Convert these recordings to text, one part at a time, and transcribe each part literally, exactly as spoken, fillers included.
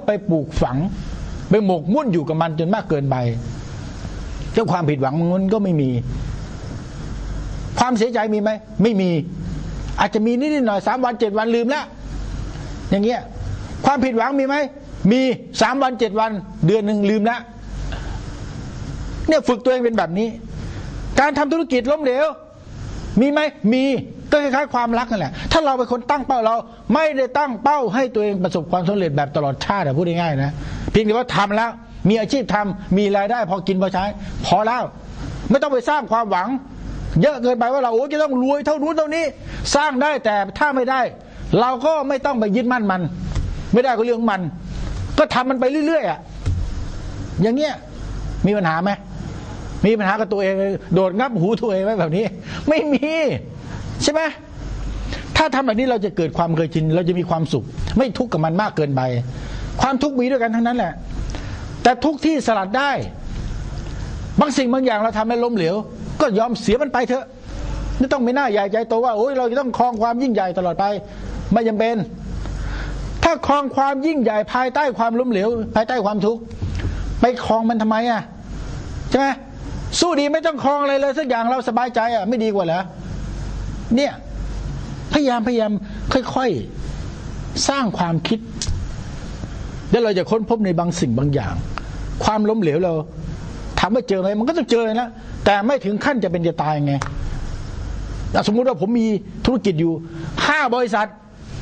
ไปปลูกฝังไปหมกมุ่นอยู่กับมันจนมากเกินไปเจ้าความผิดหวังมันก็ไม่มีความเสียใจมีไหมไม่มีอาจจะมีนิดหน่อยสามวันเจ็ดวันลืมแล้วอย่างเงี้ยความผิดหวังมีไหมมีสามวันเจ็ดวันเดือนหนึ่งลืมแล้วเนี่ยฝึกตัวเองเป็นแบบนี้การทำธุรกิจล้มเหลวมีไหมมีก็คล้ายๆความรักนั่นแหละถ้าเราเป็นคนตั้งเป้าเราไม่ได้ตั้งเป้าให้ตัวเองประสบความสำเร็จแบบตลอดชาติพูดง่ายๆนะเพียงแต่ว่าทำแล้วมีอาชีพทำมีรายได้พอกินพอใช้พอแล้วไม่ต้องไปสร้างความหวังเยอะเกินไปว่าเราโอ้จะต้องรวยเท่านู้นเท่านี้สร้างได้แต่ถ้าไม่ได้เราก็ไม่ต้องไปยึดมั่นมันไม่ได้ก็เรื่องมันก็ทำมันไปเรื่อยๆอ่ะอย่างเงี้ยมีปัญหาไหมมีปัญหากับตัวเองโดดงับหูตัวเองไว้แบบนี้ไม่มีใช่ไหมถ้าทำแบบนี้เราจะเกิดความเคยชินเราจะมีความสุขไม่ทุกข์กับมันมากเกินไปความทุกข์มีด้วยกันทั้งนั้นแหละแต่ทุกที่สลัดได้บางสิ่งบางอย่างเราทำให้ล้มเหลวก็ยอมเสียมันไปเถอะไม่ต้องไม่น่าใหญ่ใจโตว่าโอ้ยเราจะต้องครองความยิ่งใหญ่ตลอดไปไม่จำเป็นถ้าครองความยิ่งใหญ่ภายใต้ความล้มเหลวภายใต้ความทุกข์ไปครองมันทำไมอ่ะใช่ไหมสู้ดีไม่ต้องครองอะไรเลยสักอย่างเราสบายใจอ่ะไม่ดีกว่าเหรอเนี่ยพยายามพยายามค่อยๆสร้างความคิดแล้วเราจะค้นพบในบางสิ่งบางอย่างความล้มเหลวเราถามว่าเจอไหมมันก็ต้องเจอนะแต่ไม่ถึงขั้นจะเป็นจะตายไงสมมุติว่าผมมีธุรกิจอยู่ห้าบริษัท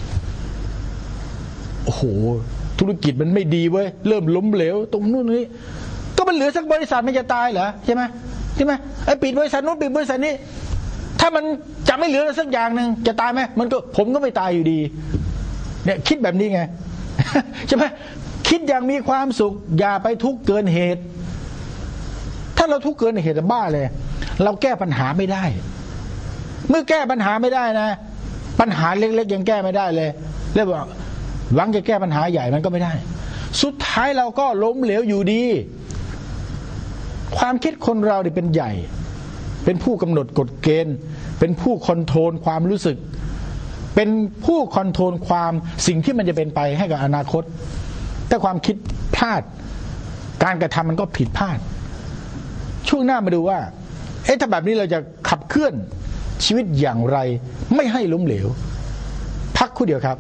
โอ้โหธุรกิจมันไม่ดีเว้ยเริ่มล้มเหลวตรงนู้นนี้ก็มันเหลือสักบริษัทมันจะตายเหรอใช่ไหมใช่ไหมไอ้ปิดบริษัทนู้นปิดบริษัทนี้ถ้ามันจะไม่เหลือสักอย่างหนึ่งจะตายไหมมันก็ผมก็ไม่ตายอยู่ดีเนี่ยคิดแบบนี้ไงใช่ไหมคิดอย่างมีความสุขอย่าไปทุกข์เกินเหตุถ้าเราทุกข์เกินเหตุบ้าเลยเราแก้ปัญหาไม่ได้เมื่อแก้ปัญหาไม่ได้นะปัญหาเล็กๆยังแก้ไม่ได้เลยเรียกว่าหวังจะแก้ปัญหาใหญ่มันก็ไม่ได้สุดท้ายเราก็ล้มเหลวอยู่ดีความคิดคนเราเนี่ยเป็นใหญ่เป็นผู้กำหนดกฎเกณฑ์เป็นผู้คอนโทรลความรู้สึกเป็นผู้คอนโทรลความสิ่งที่มันจะเป็นไปให้กับอนาคตถ้าความคิดพลาดการกระทำมันก็ผิดพลาดช่วงหน้ามาดูว่าเอ๊ะถ้าแบบนี้เราจะขับเคลื่อนชีวิตอย่างไรไม่ให้ล้มเหลวพักครู่เดียวครับ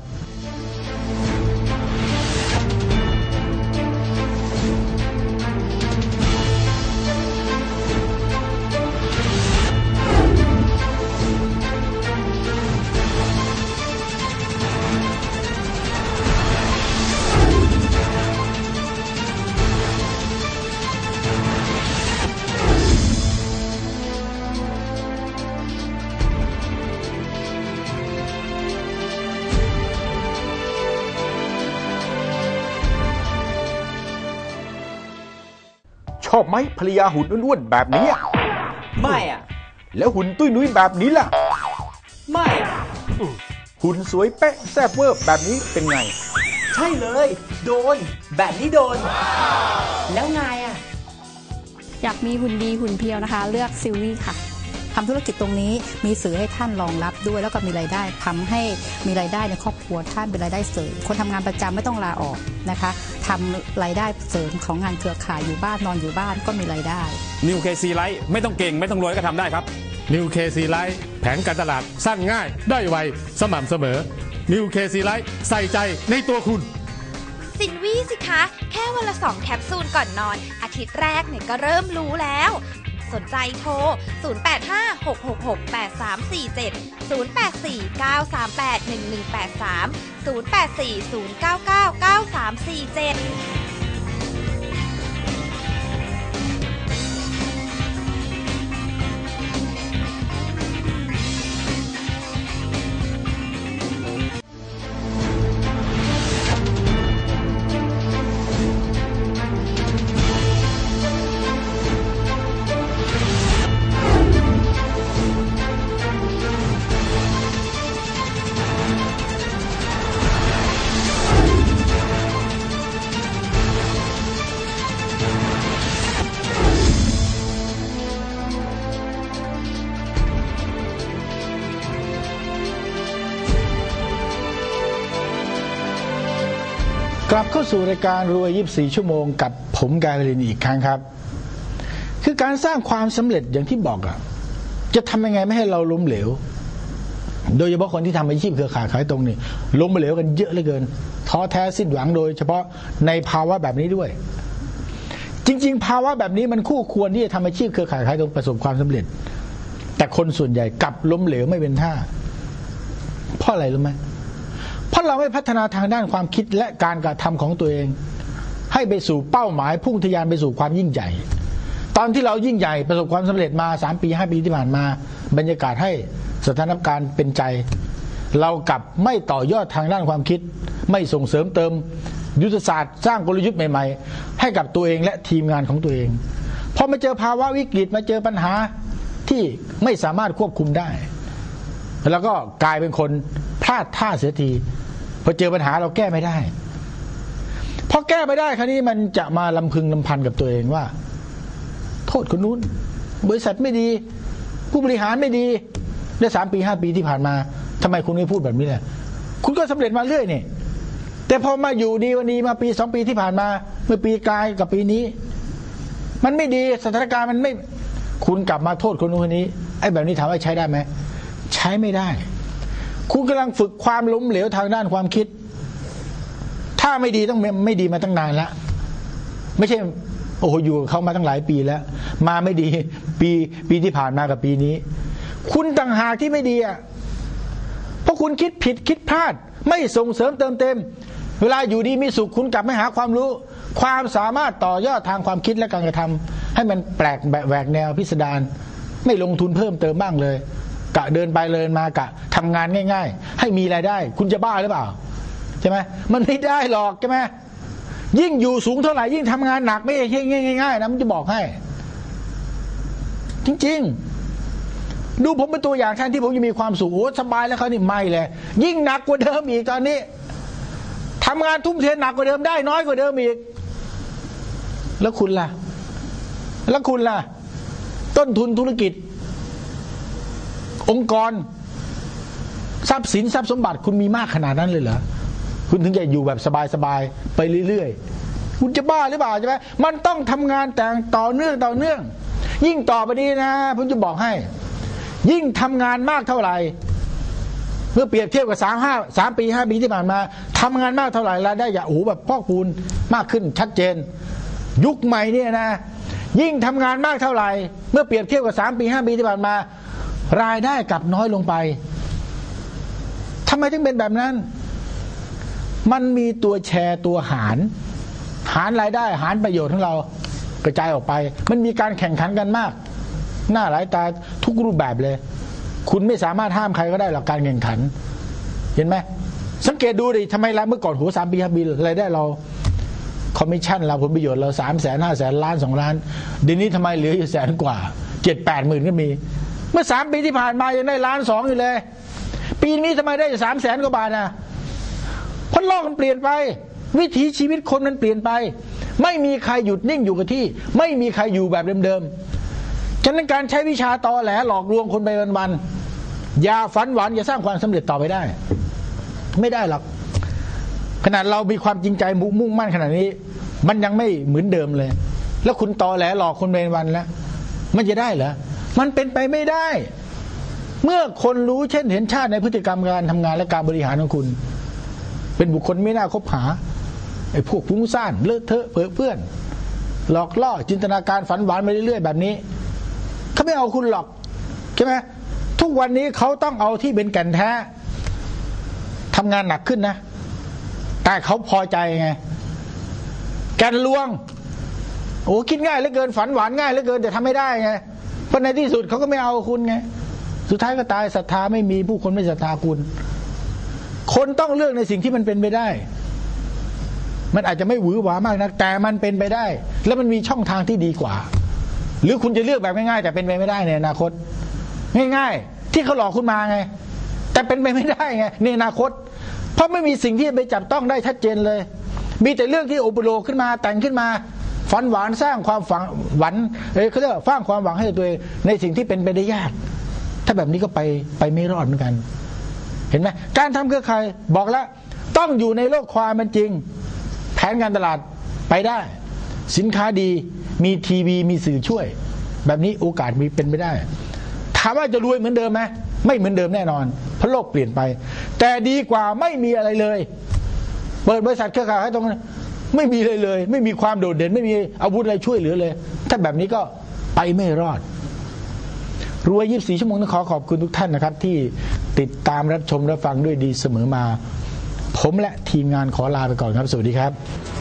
ชอบไหมภรรยาหุ่นอ้วนๆแบบนี้ไม่อ่ะแล้วหุ่นตุ้ยนุ้ยแบบนี้ล่ะไม่อ่ะหุ่นสวยเป๊ะแซ่บเวอร์แบบนี้เป็นไงใช่เลยโดนแบบนี้โดนแล้วไงอ่ะอยากมีหุ่นดีหุ่นเพียวนะคะเลือกซิลวี่ค่ะทำธุรกิจตรงนี้มีสื่อให้ท่านรองรับด้วยแล้วก็มีรายได้ทำให้มีรายได้ในครอบครัวท่านเป็นรายได้เสริมคนทำงานประจำไม่ต้องลาออกนะคะทำรายได้เสริมของงานเครือข่ายอยู่บ้านนอนอยู่บ้านก็มีรายได้นิวเคซีไลท์ไม่ต้องเก่งไม่ต้องรวยก็ทำได้ครับนิวเคซีไลท์แผนการตลาดสั้นง่ายได้ไวสม่ำเสมอนิวเคซีไลท์ใส่ใจในตัวคุณซินวี่สิคะแค่วันละสองแคปซูลก่อนนอนอาทิตย์แรกเนี่ยก็เริ่มรู้แล้วสนใจโทรศูนย์ แปด ห้า หก หก หก แปด สาม สี่ เจ็ด ศูนย์ แปด สี่ เก้า สาม แปด หนึ่ง หนึ่ง แปด สาม ศูนย์ แปด สี่ ศูนย์ เก้า เก้า เก้า สาม สี่ เจ็ดกลับเข้าสู่รายการรวยยี่สิบสี่ชั่วโมงกับผมกายวลินอีกครั้งครับคือการสร้างความสำเร็จอย่างที่บอกอะจะทำยังไงไม่ให้เราล้มเหลวโดยเฉพาะคนที่ทำอาชีพเครือข่ายขายตรงนี่ล้มเหลวกันเยอะเหลือเกินท้อแท้สิ้นหวังโดยเฉพาะในภาวะแบบนี้ด้วยจริงๆภาวะแบบนี้มันคู่ควรที่จะทำอาชีพเครือข่ายขายตรงประสบความสำเร็จแต่คนส่วนใหญ่กลับล้มเหลวไม่เป็นท่าเพราะอะไรรู้ไหมเพราะเราไม่พัฒนาทางด้านความคิดและการกระทำของตัวเองให้ไปสู่เป้าหมายพุ่งทะยานไปสู่ความยิ่งใหญ่ตอนที่เรายิ่งใหญ่ประสบความสำเร็จมาสามปีห้าปีที่ผ่านมาบรรยากาศให้สถานการณ์เป็นใจเรากลับไม่ต่อยอดทางด้านความคิดไม่ส่งเสริมเติมยุทธศาสตร์สร้างกลยุทธ์ใหม่ๆให้กับตัวเองและทีมงานของตัวเองพอมาเจอภาวะวิกฤตมาเจอปัญหาที่ไม่สามารถควบคุมได้แล้วก็กลายเป็นคนพลาดท่าเสียทีพอเจอปัญหาเราแก้ไม่ได้พอแก้ไม่ได้คราวนี้มันจะมาลำพึงลำพันกับตัวเองว่าโทษคนนู้นบริษัทไม่ดีผู้บริหารไม่ดีได้สามปีห้าปีที่ผ่านมาทำไมคุณไม่พูดแบบนี้ล่ะคุณก็สำเร็จมาเรื่อยนี่แต่พอมาอยู่ดีวันนี้มาปีสองปีที่ผ่านมาเมื่อปีกลายกับปีนี้มันไม่ดีสถานการณ์มันไม่คุณกลับมาโทษคนนู้นคนนี้ไอ้แบบนี้ถามว่าใช้ได้ไหมใช้ไม่ได้คุณกำลังฝึกความล้มเหลวทางด้านความคิดถ้าไม่ดีต้องไม่ดีมาตั้งนานแล้วไม่ใช่โอ้โหอยู่กับเขามาตั้งหลายปีแล้วมาไม่ดีปีปีที่ผ่านมากับปีนี้คุณต่างหากที่ไม่ดีอ่ะเพราะคุณคิดผิดคิดพลาดไม่ส่งเสริมเติมเต็มเวลาอยู่ดีมีสุขคุณกลับไม่หาความรู้ความสามารถต่อยอดทางความคิดและการกระทำให้มันแปลกแหวกแนวพิสดารไม่ลงทุนเพิ่มเติมบ้างเลยกะเดินไปเดินมากะทำงานง่ายๆให้มีรายได้คุณจะบ้าหรือเปล่าใช่ไหมมันไม่ได้หรอกใช่ไหมยิ่งอยู่สูงเท่าไหร่ยิ่งทำงานหนักไม่ใช่ง่ายๆนะมันจะบอกให้จริงๆดูผมเป็นตัวอย่างแทนที่ผมจะมีความสุขโอ้สบายแล้วเขานี่ไม่เลยยิ่งหนักกว่าเดิมอีกตอนนี้ทำงานทุ่มเทหนักกว่าเดิมได้น้อยกว่าเดิมอีกแล้วคุณล่ะแล้วคุณล่ะต้นทุนธุรกิจองค์กรทรัพย์สินทรัพย์สมบัติคุณมีมากขนาดนั้นเลยเหรอคุณถึงจะอยู่แบบสบายๆไปเรื่อยๆคุณจะบ้าหรือเปล่าใช่ไหมมันต้องทำงานแต่งต่อเนื่องต่อเนื่องยิ่งต่อไปนี้นะผมจะบอกให้ยิ่งทำงานมากเท่าไหร่เมื่อเปรียบเทียบกับสามห้าสามปีห้าปีที่ผ่านมาทำงานมากเท่าไหร่รายได้อย่าโอ้โหแบบพอกพูนมากขึ้นชัดเจนยุคใหม่เนี่ยนะยิ่งทำงานมากเท่าไหร่เมื่อเปรียบเทียบกับสามปีห้าปีที่ผ่านมารายได้กลับน้อยลงไปทำไมถึงเป็นแบบนั้นมันมีตัวแชร์ตัวหารหารรายได้หารประโยชน์ของเรากระจายออกไปมันมีการแข่งขันกันมากหน้าหลายตาทุกรูปแบบเลยคุณไม่สามารถห้ามใครก็ได้หรอกการแข่งขันเห็นไหมสังเกตดูดิทำไมรายเมื่อก่อนหัวสามปีห้าปีรายได้เราคอมมิชชั่นเราผลประโยชน์เราสามแสนห้าแสนล้านสองล้านเดี๋ยวนี้ทำไมเหลืออยู่แสนกว่าเจ็ดแปดหมื่นก็มีเมื่อสามปีที่ผ่านมายังได้ล้านสองอยู่เลยปีนี้ทำไมได้สามแสนกว่าบาทนะเพราะโลกมันเปลี่ยนไปวิถีชีวิตคนมันเปลี่ยนไปไม่มีใครหยุดนิ่งอยู่กับที่ไม่มีใครอยู่แบบเดิมๆฉะนั้นการใช้วิชาตอแหลหลอกลวงคนไปวันๆอย่าฝันหวานอย่าสร้างความสำเร็จต่อไปได้ไม่ได้หรอกขนาดเรามีความจริงใจมุ่งมั่นขนาดนี้มันยังไม่เหมือนเดิมเลยแล้วคุณตอแหลหลอกคนไปวันแล้วมันจะได้เหรอมันเป็นไปไม่ได้เมื่อคนรู้เช่นเห็นชาติในพฤติกรรมการทำงานและการบริหารของคุณเป็นบุคคลไม่น่าคบหาไอ้พวกฟุ้งซ่านเลอะเทอะเพ้อเพื่อนหลอกล่อจินตนาการฝันหวานไปเรื่อยๆแบบนี้เขาไม่เอาคุณหรอกใช่ไหมทุกวันนี้เขาต้องเอาที่เป็นแก่นแท้ทำงานหนักขึ้นนะแต่เขาพอใจไงแก่นลวงโอ้คิดง่ายเหลือเกินฝันหวานง่ายเหลือเกินแต่ทำไม่ได้ไงเพราะในที่สุดเขาก็ไม่เอาคุณไงสุดท้ายก็ตายศรัทธาไม่มีผู้คนไม่ศรัทธาคุณคนต้องเลือกในสิ่งที่มันเป็นไปได้มันอาจจะไม่หวือหวามากนะแต่มันเป็นไปได้แล้วมันมีช่องทางที่ดีกว่าหรือคุณจะเลือกแบบง่ายๆแต่เป็นไปไม่ได้ในอนาคตง่ายๆที่เขาหลอกคุณมาไงแต่เป็นไปไม่ได้ไงในอนาคตเพราะไม่มีสิ่งที่ไปจับต้องได้ชัดเจนเลยมีแต่เรื่องที่อุปโลกขึ้นมาแต่งขึ้นมาฝันหวานสร้างความฝันหวังเอ้ยเขาเรียกว่าสร้างความหวังให้ตัวเองในสิ่งที่เป็นไปได้ยากถ้าแบบนี้ก็ไปไปไม่รอดเหมือนกันเห็นไหมการทำเครือข่ายบอกแล้วต้องอยู่ในโลกความเป็นจริงนการตลาดไปได้สินค้าดีมีทีวีมีสื่อช่วยแบบนี้โอกาสมีเป็นไปได้ถามว่าจะรวยเหมือนเดิมไหมไม่เหมือนเดิมแน่นอนเพราะโลกเปลี่ยนไปแต่ดีกว่าไม่มีอะไรเลยเปิดบริษัทเครือข่ายให้ตรงนั้นไม่มีเลยเลยไม่มีความโดดเด่นไม่มีอาวุธอะไรช่วยเหลือเลยถ้าแบบนี้ก็ไปไม่รอดรวยยี่สิบสี่ชั่วโมงต้องขอขอบคุณทุกท่านนะครับที่ติดตามรับชมรับฟังด้วยดีเสมอมาผมและทีมงานขอลาไปก่อนครับสวัสดีครับ